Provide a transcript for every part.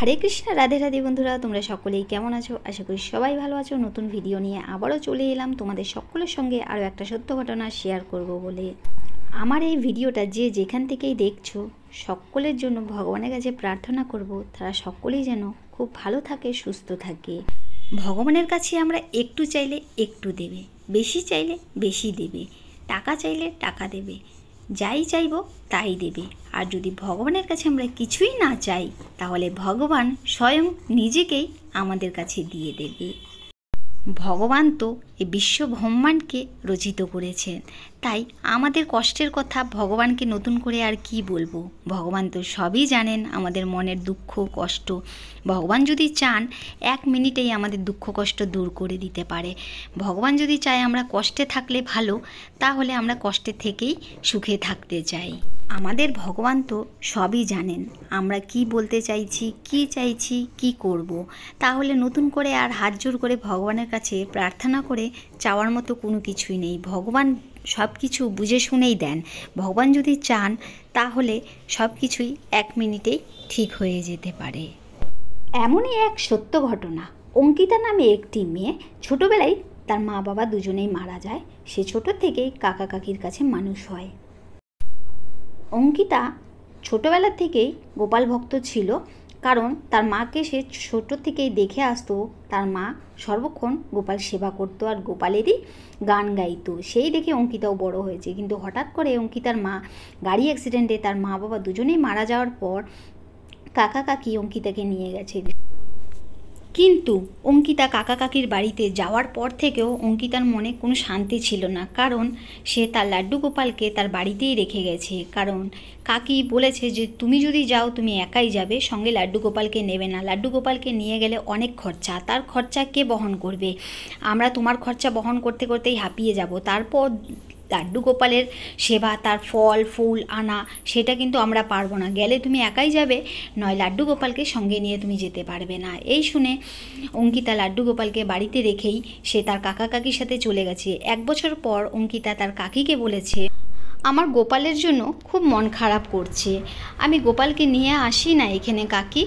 हरे कृष्ण राधे राधे बंधुरा तुम्हारा सकलेई केमन आछो। आशा करी सबाई भालो आछो। नतून भिडियो निये आबारो चले एलाम तोमादेर सकलेर संगे आरो एकटा सत्य घटना शेयर करब बोले। आमार एई भिडियोटा जे जेखान थेकेई देखछो सकलेर जोन्नो भगवानेर काछे प्रार्थना करब तारा सकलेई जेन खूब भालो थाके सुस्थ थाके। भगवानेर काछे आमरा एकटू चाइले एकटू देबे, बेशी चाइले बेशी देबे, टाका चाइले टाका देबे, যাই চাইব তাই দেবে। আর যদি ভগবানের কাছে আমরা কিছুই না চাই তাহলে ভগবান স্বয়ং নিজেকেই আমাদের কাছে দিয়ে দেবে। ভগবান তো এই বিশ্ব ব্রহ্মাণ্ডকে রচিত করেছেন, তাই আমাদের কষ্টের কথা ভগবানকে নতুন করে আর কি বলবো। ভগবান তো সবই জানেন, আমাদের মনের দুঃখ কষ্ট। ভগবান যদি চান 1 মিনিটেই আমাদের দুঃখ কষ্ট দূর করে দিতে পারে। ভগবান যদি চায় আমরা কষ্টে থাকলে ভালো, তাহলে আমরা কষ্টে থেকেই সুখে থাকতে চাই। আমাদের ভগবান তো সবই জানেন আমরা কি বলতে চাইছি, কি চাইছি, কি করব। তাহলে নতুন করে আর হাত জোর করে ভগবানের কাছে প্রার্থনা করে চাওয়ার মতো কোনো কিছুই নেই। ভগবান সব কিছু বুঝে শুনেই দেন। ভগবান যদি চান তাহলে সব কিছুই 1 মিনিটেই ঠিক হয়ে যেতে পারে। এমনই এক সত্য ঘটনা। অঙ্কিতা নামে একটি মেয়ে ছোটোবেলায় তার মা বাবা দুজনেই মারা যায়। সে ছোট থেকেই কাকা কাকির কাছে মানুষ হয়। অঙ্কিতা ছোটোবেলা থেকেই গোপাল ভক্ত ছিল, কারণ তার মাকে সে ছোটো থেকেই দেখে আসতো। তার মা সর্বক্ষণ গোপাল সেবা করতো আর গোপালেরই গান গাইতো, সেই দেখে অঙ্কিতাও বড় হয়েছে। কিন্তু হঠাৎ করে অঙ্কিতার মা গাড়ি অ্যাক্সিডেন্টে তার মা বাবা দুজনেই মারা যাওয়ার পর কাকা কাকি অঙ্কিতাকে নিয়ে গেছে। কিন্তু অঙ্কিতা কাকা কাকির বাড়িতে যাওয়ার পর থেকেও অঙ্কিতার মনে কোনো শান্তি ছিল না, কারণ সে তার লাড্ডু গোপালকে তার বাড়িতেই রেখে গেছে। কারণ কাকি বলেছে যে তুমি যদি যাও তুমি একাই যাবে, সঙ্গে লাড্ডু গোপালকে নেবে না। লাড্ডু গোপালকে নিয়ে গেলে অনেক খরচা, তার খরচা কে বহন করবে? আমরা তোমার খরচা বহন করতে করতেই হাঁপিয়ে যাব। তারপর লাড্ডু গোপালের সেবা, তার ফল ফুল আনা, সেটা কিন্তু আমরা পারবো না। গেলে তুমি একাই যাবে, নয় লাড্ডু গোপালকে সঙ্গে নিয়ে তুমি যেতে পারবে না। এই শুনে অঙ্কিতা লাড্ডু গোপালকে বাড়িতে রেখেই সে তার কাকা কাকির সাথে চলে গেছে। 1 বছর পর অঙ্কিতা তার কাকিকে বলেছে, আমার গোপালের জন্য খুব মন খারাপ করছে, আমি গোপালকে নিয়ে আসি না এখানে কাকি।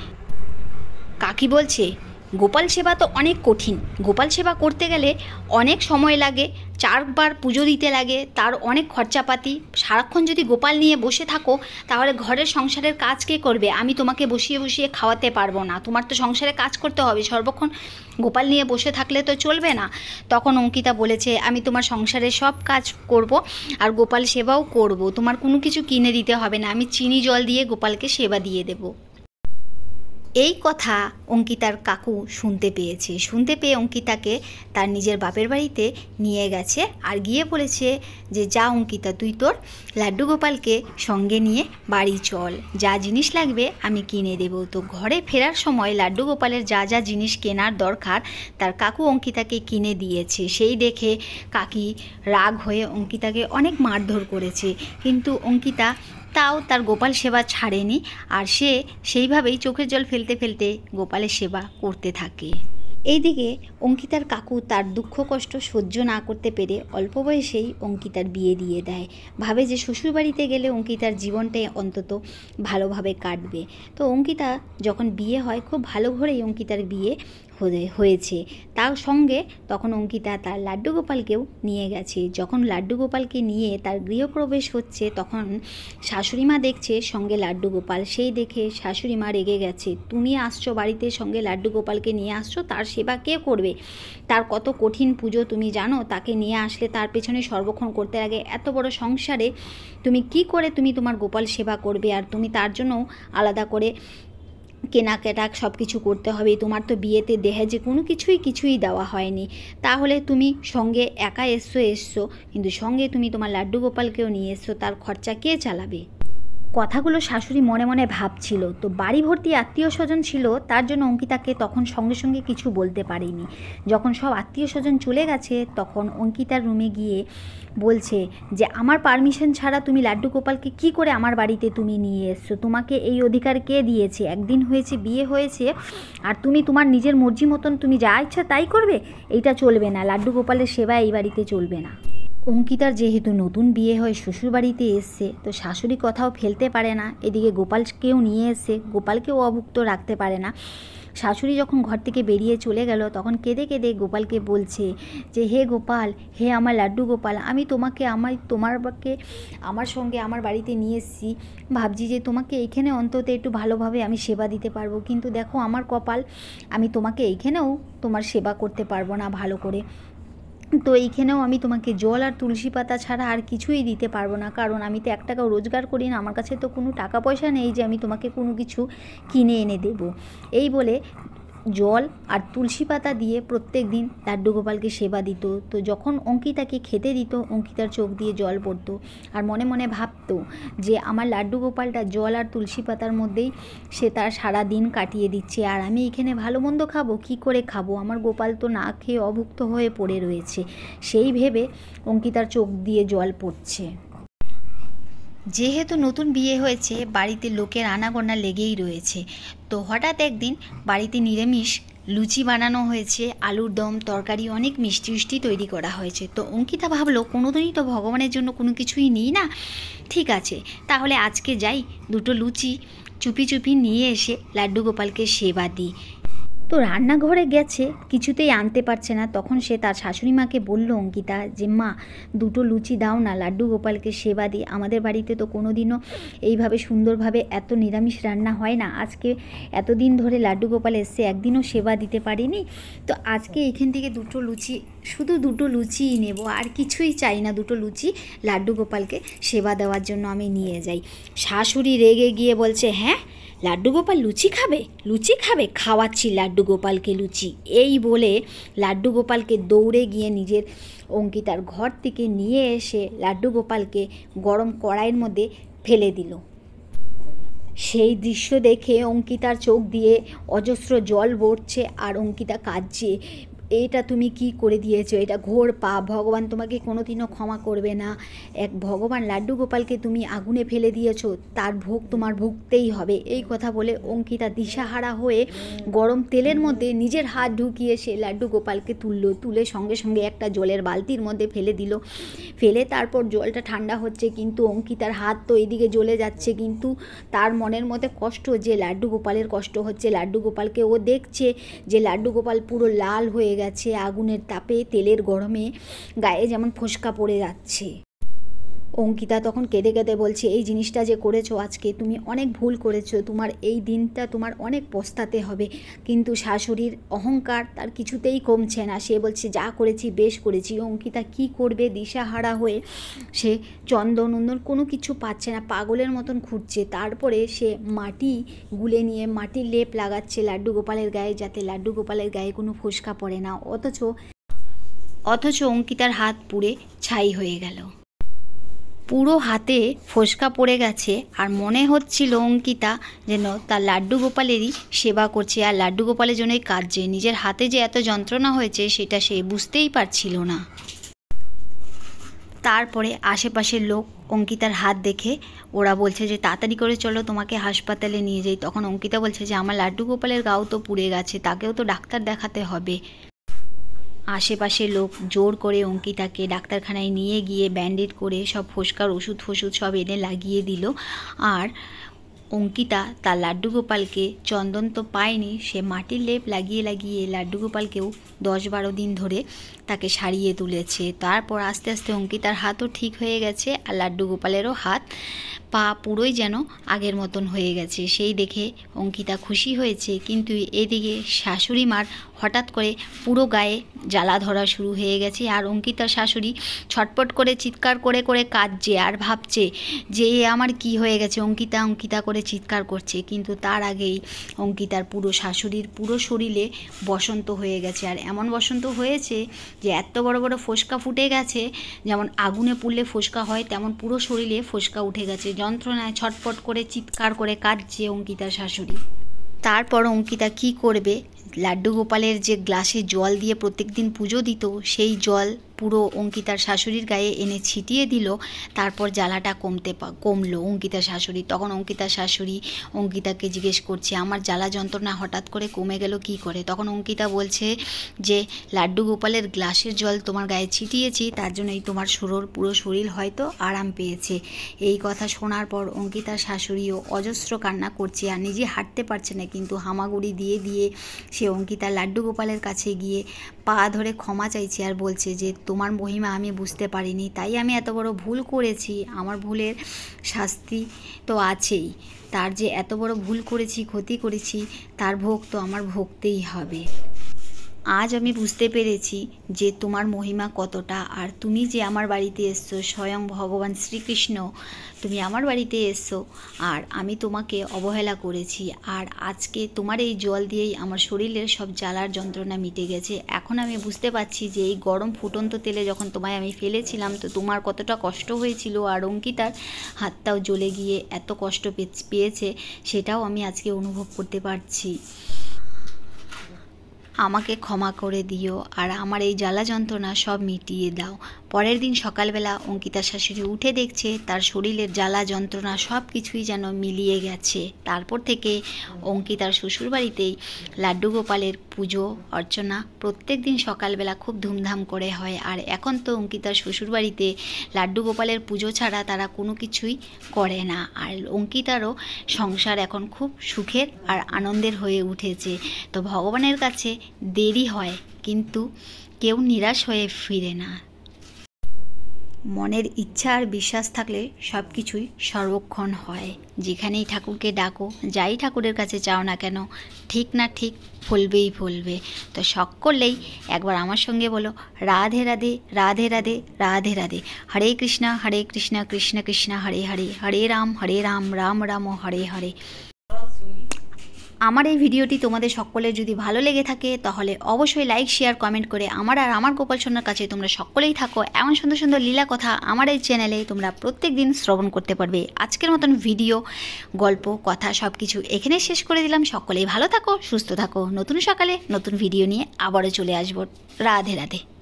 কাকি বলছে, গোপাল সেবা তো অনেক কঠিন, গোপাল সেবা করতে গেলে অনেক সময় লাগে, 4 বার পুজো দিতে লাগে, তার অনেক খরচাপাতি। সারাক্ষণ যদি গোপাল নিয়ে বসে থাকো তাহলে ঘরের সংসারের কাজ কে করবে? আমি তোমাকে বসিয়ে বসিয়ে খাওয়াতে পারবো না, তোমার তো সংসারে কাজ করতে হবে, সর্বক্ষণ গোপাল নিয়ে বসে থাকলে তো চলবে না। তখন অঙ্কিতা বলেছে, আমি তোমার সংসারের সব কাজ করব আর গোপাল সেবাও করব, তোমার কোনো কিছু কিনে দিতে হবে না, আমি চিনি জল দিয়ে গোপালকে সেবা দিয়ে দেবো। এই কথা অঙ্কিতার কাকু শুনতে পেয়েছে। শুনতে পেয়ে অঙ্কিতাকে তার নিজের বাপের বাড়িতে নিয়ে গেছে আর গিয়ে বলেছে যে যা অঙ্কিতা, তুই তোর লাড্ডু গোপালকে সঙ্গে নিয়ে বাড়ি চল, যা জিনিস লাগবে আমি কিনে দেবো। তো ঘরে ফেরার সময় লাড্ডু গোপালের যা যা জিনিস কেনার দরকার তার কাকু অঙ্কিতাকে কিনে দিয়েছে। সেই দেখে কাকি রাগ হয়ে অঙ্কিতাকে অনেক মারধর করেছে, কিন্তু অঙ্কিতা তাও তার গোপাল সেবা ছাড়েনি আর সে সেইভাবেই চোখের জল ফেলতে ফেলতে গোপালের সেবা করতে থাকে। এইদিকে অঙ্কিতার কাকু তার দুঃখ কষ্ট সহ্য না করতে পেরে অল্প বয়সেই অঙ্কিতার বিয়ে দিয়ে দেয়। ভাবে যে শ্বশুরবাড়িতে গেলে অঙ্কিতার জীবনটাই অন্তত ভালোভাবে কাটবে। তো অঙ্কিতা যখন বিয়ে হয়, খুব ভালো ঘরেই অঙ্কিতার বিয়ে হয়েছে। তার সঙ্গে তখন অঙ্কিতা তার লাড্ডু গোপালকেও নিয়ে গেছে। যখন লাড্ডু গোপালকে নিয়ে তার গৃহপ্রবেশ হচ্ছে, তখন শাশুড়িমা দেখছে সঙ্গে লাড্ডু গোপাল। সেই দেখে শাশুড়িমা রেগে গেছে, তুমি আসছো বাড়িতে সঙ্গে লাড্ডু গোপালকে নিয়ে আসছো, তার সেবা কে করবে? তার কত কঠিন পুজো তুমি জানো? তাকে নিয়ে আসলে তার পেছনে সর্বক্ষণ করতে লাগে। এত বড় সংসারে তুমি কি করে তুমি তোমার গোপাল সেবা করবে? আর তুমি তার জন্য আলাদা করে কেনাকাটা সব কিছু করতে হবে। তোমার তো বিয়েতে দেহেজে কোনো কিছুই দেওয়া হয়নি, তাহলে তুমি সঙ্গে একা এসছো, কিন্তু সঙ্গে তুমি তোমার লাড্ডু গোপালকেও নিয়ে এসছো, তার খরচা কে চালাবে? কথাগুলো শাশুড়ি মনে মনে ভাবছিল। তো বাড়ি ভর্তি আত্মীয় স্বজন ছিল, তার জন্য অঙ্কিতাকে তখন সঙ্গে সঙ্গে কিছু বলতে পারেনি। যখন সব আত্মীয় স্বজন চলে গেছে তখন অঙ্কিতার রুমে গিয়ে বলছে যে আমার পারমিশন ছাড়া তুমি লাড্ডু গোপালকে কি করে আমার বাড়িতে তুমি নিয়ে এসছো? তোমাকে এই অধিকার কে দিয়েছে? একদিন হয়েছে, বিয়ে হয়েছে, আর তুমি তোমার নিজের মর্জি মতন তুমি যা ইচ্ছা তাই করবে? এইটা চলবে না, লাড্ডু গোপালের সেবা এই বাড়িতে চলবে না। অঙ্কিতার যেহেতু নতুন বিয়ে হয়ে শ্বশুরবাড়িতে এসছে, তো শাশুড়ি কথাও ফেলতে পারে না, এদিকে গোপালকেও নিয়ে এসে গোপালকেও অভুক্ত রাখতে পারে না। শাশুড়ি যখন ঘর থেকে বেরিয়ে চলে গেল তখন কেঁদে কেঁদে গোপালকে বলছে যে হে গোপাল, হে আমার লাড্ডু গোপাল, আমি তোমাকে আমার সঙ্গে আমার বাড়িতে নিয়ে এসেছি, ভাবছি যে তোমাকে এইখানে অন্তত একটু ভালোভাবে আমি সেবা দিতে পারবো, কিন্তু দেখো আমার কপাল, আমি তোমাকে এইখানেও তোমার সেবা করতে পারবো না ভালো করে। তো এইখানেও আমি তোমাকে জল আর তুলসী পাতা ছাড়া আর কিছুই দিতে পারবো না, কারণ আমি তো 1 টাকাও রোজগার করি না, আমার কাছে তো কোনো টাকা পয়সা নেই যে আমি তোমাকে কোনো কিছু কিনে এনে দেবো। এই বলে জল আর তুলসী পাতা দিয়ে প্রত্যেক দিন লাড্ডু গোপালকে সেবা দিত। তো যখন অঙ্কিতাকে খেতে দিত, অঙ্কিতার চোখ দিয়ে জল পড়তো আর মনে মনে ভাবতো যে আমার লাড্ডু গোপালটা জল আর তুলসী পাতার মধ্যেই সে তার সারা দিন কাটিয়ে দিচ্ছে, আর আমি এখানে ভালো মন্দ খাবো, কী করে খাবো, আমার গোপাল তো না খেয়ে অভুক্ত হয়ে পড়ে রয়েছে। সেই ভেবে অঙ্কিতার চোখ দিয়ে জল পড়ছে। যেহেতু নতুন বিয়ে হয়েছে, বাড়িতে লোকের আনাগোনা লেগেই রয়েছে। তো হঠাৎ একদিন বাড়িতে নিরামিষ লুচি বানানো হয়েছে, আলুর দম, তরকারি, অনেক মিষ্টি মিষ্টি তৈরি করা হয়েছে। তো অঙ্কিতা ভাবলো কোনোদিনই তো ভগবানের জন্য কোনো কিছুই নিই না, ঠিক আছে তাহলে আজকে যাই 2টো লুচি চুপি চুপি নিয়ে এসে লাড্ডু গোপালকে সেবা দিই। তো রান্নাঘরে গেছে, কিছুতেই আনতে পারছে না। তখন সে তার শাশুড়ি মাকে বলল অঙ্কিতা যে মা 2টো লুচি দাও না, লাড্ডু গোপালকে সেবা দিই। আমাদের বাড়িতে তো কোনো দিনও এইভাবে সুন্দরভাবে এত নিরামিষ রান্না হয় না, আজকে এতদিন ধরে লাড্ডু গোপাল এসছে, একদিনও সেবা দিতে পারিনি, তো আজকে এখান থেকে 2টো লুচি, শুধু 2টো লুচিই নেব, আর কিছুই চাই না, 2টো লুচি লাড্ডু গোপালকে সেবা দেওয়ার জন্য আমি নিয়ে যাই। শাশুড়ি রেগে গিয়ে বলছে হ্যাঁ, লাড্ডু গোপাল লুচি খাবে, লুচি খাবে, খাওয়াচ্ছি লাড্ডু গোপালকে লুচি। এই বলে লাড্ডু গোপালকে দৌড়ে গিয়ে নিজের অঙ্কিতার ঘর থেকে নিয়ে এসে লাড্ডু গোপালকে গরম কড়াইয়ের মধ্যে ফেলে দিল। সেই দৃশ্য দেখে অঙ্কিতার চোখ দিয়ে অজস্র জল পড়ছে আর অঙ্কিতা কাঁদছে, এটা তুমি কি করে দিয়েছো, এটা ঘোর পাপ, ভগবান তোমাকে কোনোদিনও ক্ষমা করবে না। ভগবান লাড্ডু গোপালকে তুমি আগুনে ফেলে দিয়েছো, তার ভোগ তোমার ভুগতেই হবে। এই কথা বলে অঙ্কিতা দিশাহারা হয়ে গরম তেলের মধ্যে নিজের হাত ঢুকিয়ে সে লাড্ডু গোপালকে তুলে সঙ্গে সঙ্গে একটা জলের বালতির মধ্যে ফেলে দিল। ফেলে তারপর জলটা ঠান্ডা হচ্ছে, কিন্তু অঙ্কিতার হাত তো এদিকে জ্বলে যাচ্ছে, কিন্তু তার মনের মধ্যে কষ্ট যে লাড্ডু গোপালের কষ্ট হচ্ছে। লাড্ডু গোপালকে ও দেখছে যে লাড্ডু গোপাল পুরো লাল হয়ে গেছে আগুনের তাপে, তেলের গরমে গায়ে যেমন ফোসকা পড়ে যাচ্ছে। অঙ্কিতা তখন কেঁদে কেঁদে বলছে এই জিনিসটা যে করেছো আজকে, তুমি অনেক ভুল করেছো, তোমার এই দিনটা তোমার অনেক পস্তাতে হবে। কিন্তু শাশুড়ির অহংকার তার কিছুতেই কমছে না, সে বলছে যা করেছি বেশ করেছি। অঙ্কিতা কি করবে দিশাহারা হয়ে সে চন্দন কোনো কিছু পাচ্ছে না, পাগলের মতন খুঁজছে। তারপরে সে মাটি গুলে নিয়ে মাটির লেপ লাগাচ্ছে লাড্ডু গোপালের গায়ে, যাতে লাড্ডু গোপালের গায়ে কোনো ফোসকা পড়ে না। অথচ অঙ্কিতার হাত পুড়ে ছাই হয়ে গেল, পুরো হাতে ফোসকা পড়ে গেছে, আর মনে হচ্ছিল অঙ্কিতা যেন তার লাড্ডু গোপালেরই সেবা করছে আর লাড্ডু গোপালের জন্যই কাঁদছে। নিজের হাতে যে এত যন্ত্রণা হয়েছে সেটা সে বুঝতেই পারছিল না। তারপরে আশেপাশের লোক অঙ্কিতার হাত দেখে ওরা বলছে যে তাড়াতাড়ি করে চলো তোমাকে হাসপাতালে নিয়ে যাই। তখন অঙ্কিতা বলছে যে আমার লাড্ডু গোপালের গাও তো পুড়ে গেছে, তাকেও তো ডাক্তার দেখাতে হবে। আশেপাশের লোক জোর করে অঙ্কিতাকে ডাক্তারখানায় নিয়ে গিয়ে ব্যান্ডেড করে সব ফোসকার ওষুধ সব এনে লাগিয়ে দিল। আর অঙ্কিতা তার লাড্ডু গোপালকে, চন্দন তো পায়নি, সে মাটির লেপ লাগিয়ে লাড্ডু গোপালকেও 10-12 দিন ধরে তাকে সারিয়ে তুলেছে। তারপর আস্তে আস্তে অঙ্কিতার হাতও ঠিক হয়ে গেছে আর লাড্ডু গোপালেরও হাত পা পুরোই যেন আগের মতন হয়ে গেছে। সেই দেখে অঙ্কিতা খুশি হয়েছে, কিন্তু এদিকে শাশুড়ি মার হঠাৎ করে পুরো গায়ে জ্বালা ধরা শুরু হয়ে গেছে। আর অঙ্কিতার শাশুড়ি ছটপট করে চিৎকার করে কাঁদছে আর ভাবছে যে আমার কি হয়ে গেছে, অঙ্কিতা করে চিৎকার করছে। কিন্তু তার আগেই অঙ্কিতার শাশুড়ির পুরো শরীরে বসন্ত হয়ে গেছে, আর এমন বসন্ত হয়েছে যে এত বড় বড় ফোসকা ফুটে গেছে, যেমন আগুনে পুড়লে ফোসকা হয় তেমন পুরো শরীরে ফোসকা উঠে গেছে। যন্ত্রণায় ছটপট করে চিৎকার করে কাঁদছে অঙ্কিতার শাশুড়ি। তারপর অঙ্কিতা কি করবে, লাড্ডু গোপালের যে গ্লাসে জল দিয়ে প্রত্যেক দিন পুজো দিত, সেই জল পুরো অঙ্কিতার শাশুড়ির গায়ে এনে ছিটিয়ে দিল। তারপর জ্বালাটা কমলো অঙ্কিতার শাশুড়ি। তখন অঙ্কিতার শাশুড়ি অঙ্কিতাকে জিজ্ঞেস করছে, আমার জ্বালা যন্ত্রণা হঠাৎ করে কমে গেল কি করে? তখন অঙ্কিতা বলছে যে লাড্ডু গোপালের গ্লাসের জল তোমার গায়ে ছিটিয়েছি, তার জন্যই তোমার পুরো শরীর হয়তো আরাম পেয়েছে। এই কথা শোনার পর অঙ্কিতার শাশুড়িও অজস্র কান্না করছে আর নিজে হাঁটতে পারছে না, কিন্তু হামাগুড়ি দিয়ে দিয়ে সে অঙ্কিতার লাড্ডু গোপালের কাছে গিয়ে পা ধরে ক্ষমা চাইছে আর বলছে যে তোমার মহিমা আমি বুঝতে পারিনি, তাই আমি এত বড় ভুল করেছি, আমার ভুলের শাস্তি তো আছেই, তার যে এত বড় ভুল করেছি, ক্ষতি করেছি, তার ভোগ তো আমার ভোগতেই হবে। আজ আমি বুঝতে পেরেছি যে তোমার মহিমা কতটা, আর তুমি যে আমার বাড়িতে এসছো, স্বয়ং ভগবান শ্রীকৃষ্ণ তুমি আমার বাড়িতে এসছো, আর আমি তোমাকে অবহেলা করেছি, আর আজকে তোমার এই জল দিয়েই আমার শরীরের সব জ্বালার যন্ত্রণা মিটে গেছে। এখন আমি বুঝতে পারছি যে এই গরম ফুটন্ত তেলে যখন তোমায় আমি ফেলেছিলাম তো তোমার কতটা কষ্ট হয়েছিল, আর অঙ্কিতার হাতটাও জ্বলে গিয়ে এত কষ্ট পেয়েছে সেটাও আমি আজকে অনুভব করতে পারছি। আমাকে ক্ষমা করে দিও আর আমার এই জ্বালা যন্ত্রণা সব মিটিয়ে দাও। পরের দিন সকালবেলা অঙ্কিতার শাশুড়ি উঠে দেখছে তার শরীরের জ্বালা যন্ত্রণা সব কিছুই যেন মিলিয়ে গেছে। তারপর থেকে অঙ্কিতার শ্বশুরবাড়িতেই লাড্ডু গোপালের পুজো অর্চনা প্রত্যেক দিন সকালবেলা খুব ধুমধাম করে হয়। আর এখন তো অঙ্কিতার শ্বশুরবাড়িতে লাড্ডু গোপালের পুজো ছাড়া তারা কোনো কিছুই করে না। আর অঙ্কিতারও সংসার এখন খুব সুখের আর আনন্দের হয়ে উঠেছে। তো ভগবানের কাছে দেরি হয় কিন্তু কেউ নিরাশ হয়ে ফিরে না। মনের ইচ্ছা আর বিশ্বাস থাকলে সব কিছুই সর্বক্ষণ হয়। যেখানেই ঠাকুরকে ডাকো, যাই ঠাকুরের কাছে চাও না কেন, ঠিক না ঠিক ফলবেই ফলবে। তো শখ করলেই একবার আমার সঙ্গে বলো রাধে রাধে রাধে রাধে রাধে রাধে। হরে কৃষ্ণ কৃষ্ণ কৃষ্ণ হরে হরে, হরে রাম রাম রাম হরে হরে। আমার এই ভিডিওটি তোমাদের সকলের যদি ভালো লেগে থাকে তাহলে অবশ্যই লাইক শেয়ার কমেন্ট করে আমার আর আমার গোপাল সোনার কাছে তোমরা সকলেই থাকো। এমন সুন্দর সুন্দর লীলা কথা আমার এই চ্যানেলে তোমরা প্রত্যেক দিন শ্রবণ করতে পারবে। আজকের মতন ভিডিও, গল্প, কথা সব কিছু এখানে শেষ করে দিলাম। সকলেই ভালো থাকো, সুস্থ থাকো। নতুন সকালে নতুন ভিডিও নিয়ে আবারও চলে আসবো। রাধে রাধে।